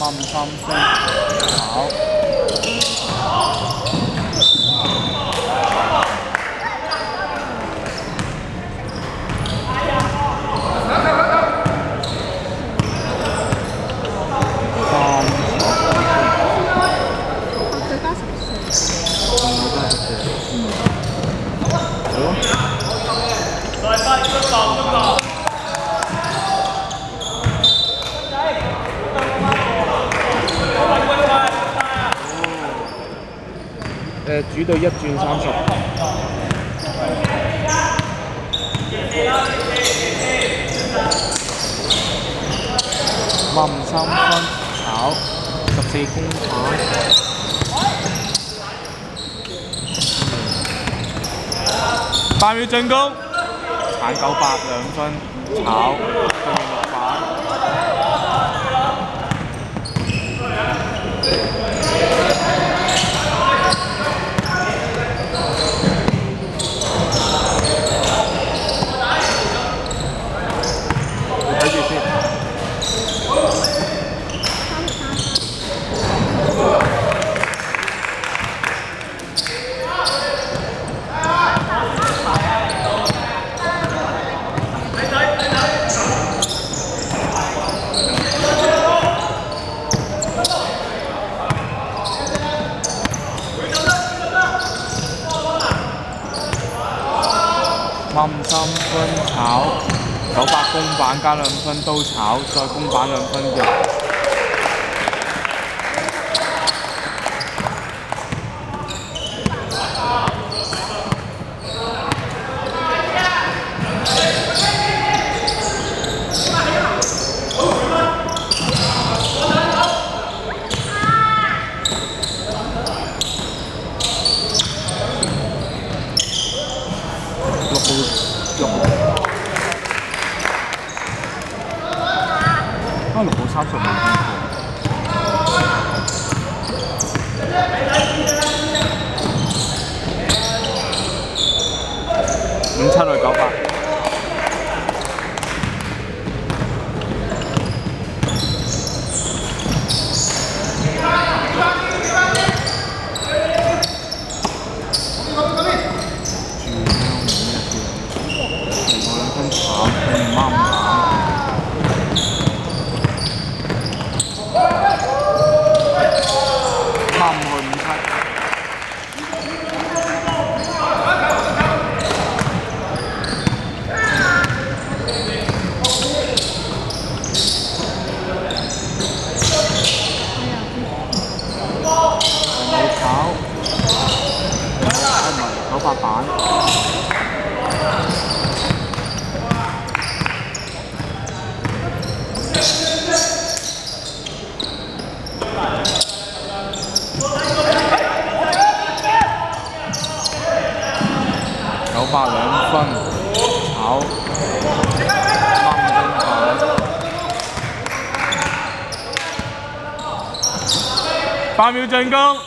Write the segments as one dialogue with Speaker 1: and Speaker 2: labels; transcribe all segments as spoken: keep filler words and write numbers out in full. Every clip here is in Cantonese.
Speaker 1: 冧三分炒。誒煮到一轉三十。冧三分炒十四公盤。八秒進攻，鏟九百兩分炒對面六板。睇住先。冧三分炒九百公板加兩分都炒，再公板兩分嘅。啊，六號三十未見過。五七六九八。九八板，九百兩分炒掹公板，八秒進攻。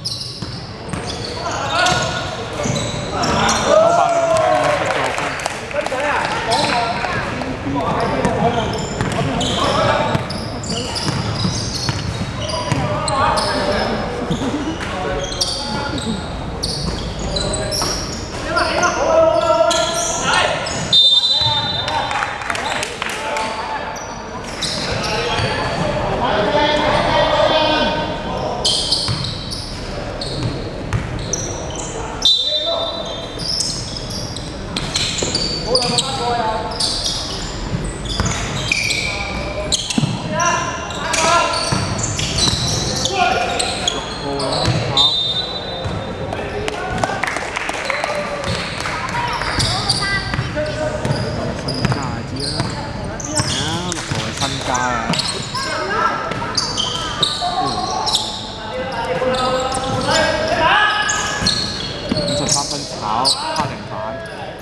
Speaker 1: 五十三分炒黑零板，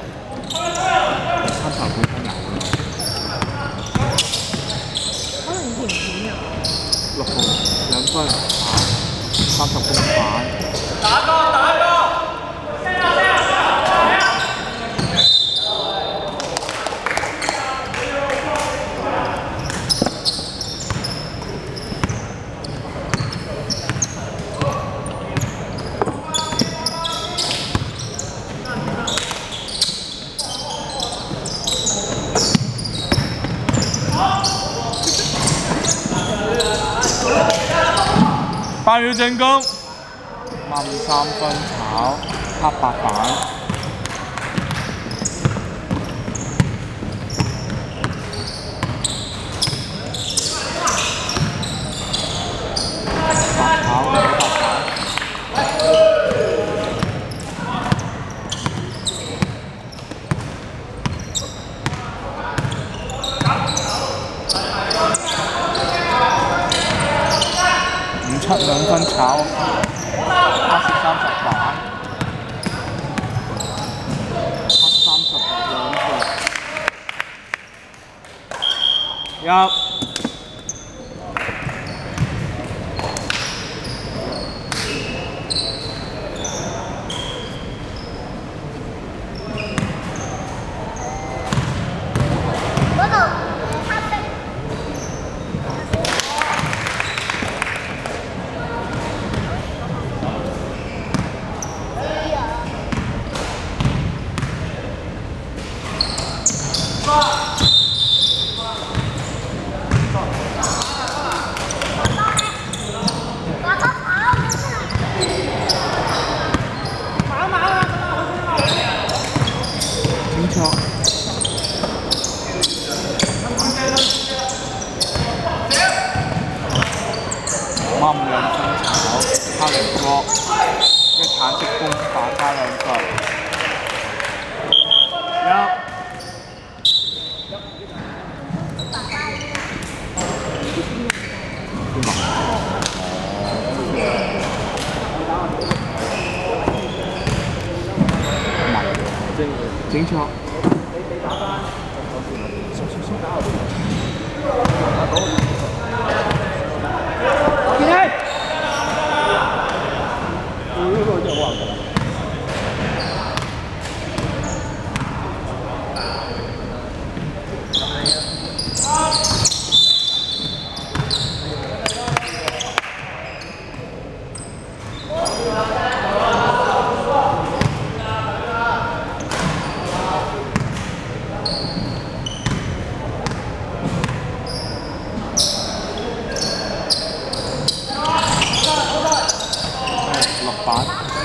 Speaker 1: 三球本身有嘅。可能甜點啊。六號兩分炒三十公板。打過打過。 八秒進攻，慢三分炒黑白板。白炒黑白板。五七兩分炒，黑色三十板，黑三十兩個，入。清楚。啱兩分炒，黑零哥，一橙色攻打加兩分。入。清楚。板。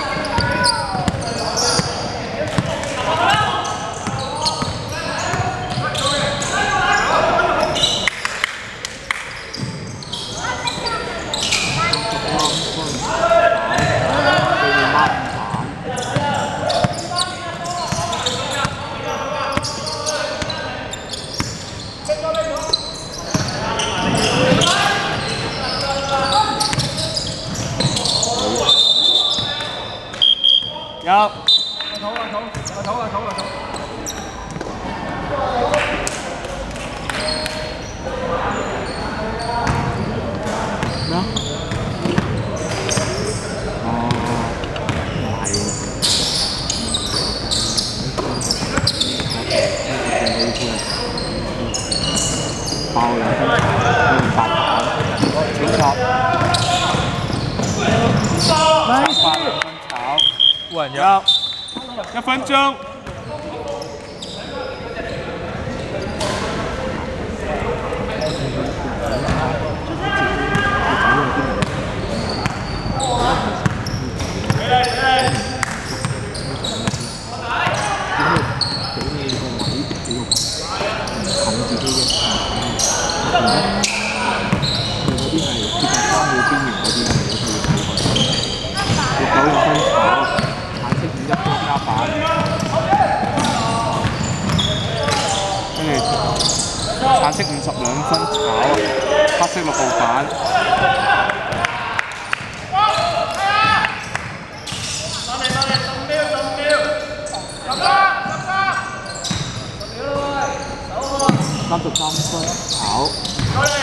Speaker 1: 入。個肚個肚個肚個肚個肚。咩啊？哦，唔係喎。爆兩分茶，八板，請坐。八兩分炒。換人入，一分鐘。橙色五十兩分炒，黑色六號板。三十三分炒。